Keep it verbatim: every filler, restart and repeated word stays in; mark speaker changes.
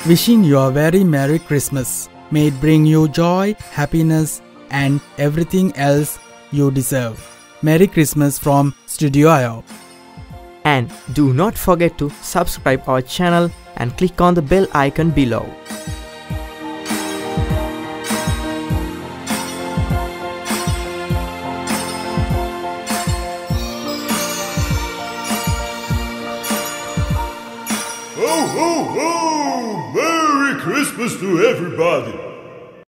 Speaker 1: Wishing you a very Merry Christmas. May it bring you joy, happiness and everything else you deserve. Merry Christmas from Studio A Y O.
Speaker 2: And do not forget to subscribe our channel and click on the bell icon below.
Speaker 3: Ho, ho, ho! Merry Christmas to everybody!